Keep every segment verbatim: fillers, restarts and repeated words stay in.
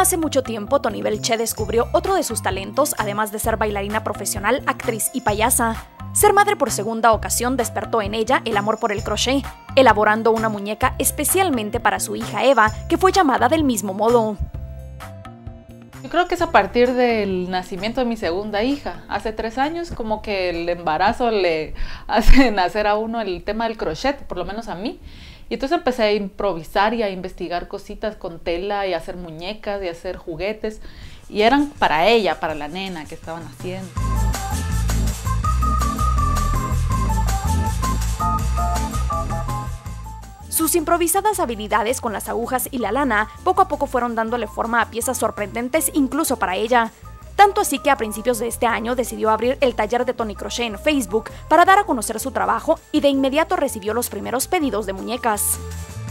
hace mucho tiempo, Toni Belche descubrió otro de sus talentos, además de ser bailarina profesional, actriz y payasa. Ser madre por segunda ocasión despertó en ella el amor por el crochet, elaborando una muñeca especialmente para su hija Eva, que fue llamada del mismo modo. Yo creo que es a partir del nacimiento de mi segunda hija. Hace tres años, como que el embarazo le hace nacer a uno el tema del crochet, por lo menos a mí. Y entonces empecé a improvisar y a investigar cositas con tela y a hacer muñecas y a hacer juguetes. Y eran para ella, para la nena que estaban haciendo. Sus improvisadas habilidades con las agujas y la lana poco a poco fueron dándole forma a piezas sorprendentes incluso para ella. Tanto así que a principios de este año decidió abrir el taller de Toni Crochet en Facebook para dar a conocer su trabajo y de inmediato recibió los primeros pedidos de muñecas.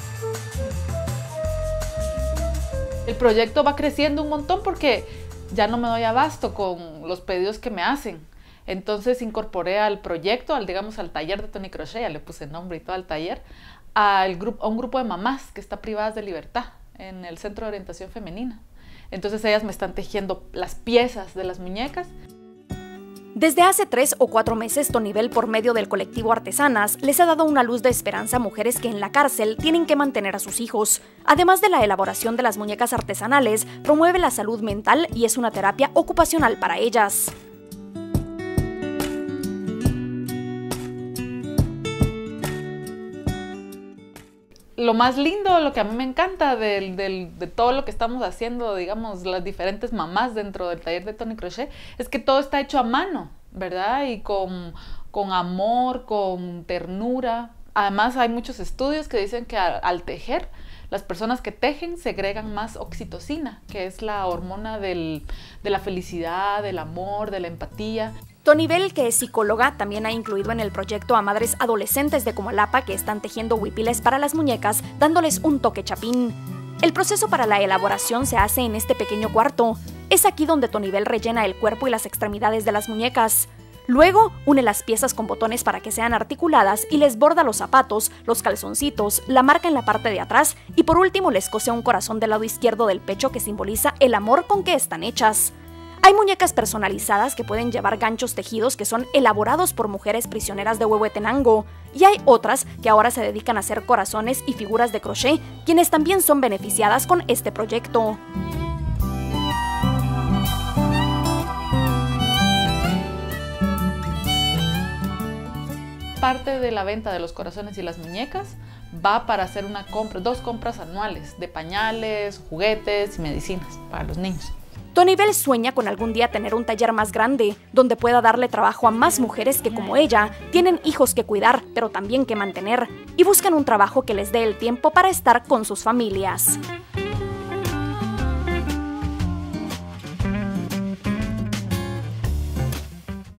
El proyecto va creciendo un montón porque ya no me doy abasto con los pedidos que me hacen. Entonces incorporé al proyecto, al, digamos al taller de Toni Crochet, ya le puse nombre y todo al taller, al grupo, a un grupo de mamás que está privadas de libertad en el Centro de Orientación Femenina. Entonces ellas me están tejiendo las piezas de las muñecas. Desde hace tres o cuatro meses, Toni Bel, por medio del colectivo Artesanas, les ha dado una luz de esperanza a mujeres que en la cárcel tienen que mantener a sus hijos. Además de la elaboración de las muñecas artesanales, promueve la salud mental y es una terapia ocupacional para ellas. Lo más lindo, lo que a mí me encanta de, de, de todo lo que estamos haciendo, digamos, las diferentes mamás dentro del taller de Toni Crochet, es que todo está hecho a mano, ¿verdad? Y con, con amor, con ternura. Además, hay muchos estudios que dicen que al, al tejer, las personas que tejen segregan más oxitocina, que es la hormona del, de la felicidad, del amor, de la empatía. Toni Bel, que es psicóloga, también ha incluido en el proyecto a madres adolescentes de Comalapa que están tejiendo huipiles para las muñecas, dándoles un toque chapín. El proceso para la elaboración se hace en este pequeño cuarto. Es aquí donde Toni Bel rellena el cuerpo y las extremidades de las muñecas. Luego, une las piezas con botones para que sean articuladas y les borda los zapatos, los calzoncitos, la marca en la parte de atrás y por último les cose un corazón del lado izquierdo del pecho que simboliza el amor con que están hechas. Hay muñecas personalizadas que pueden llevar ganchos tejidos que son elaborados por mujeres prisioneras de Huehuetenango, y hay otras que ahora se dedican a hacer corazones y figuras de crochet, quienes también son beneficiadas con este proyecto. Parte de la venta de los corazones y las muñecas va para hacer una compra, dos compras anuales de pañales, juguetes y medicinas para los niños. Toni Bel sueña con algún día tener un taller más grande, donde pueda darle trabajo a más mujeres que, como ella, tienen hijos que cuidar, pero también que mantener, y buscan un trabajo que les dé el tiempo para estar con sus familias.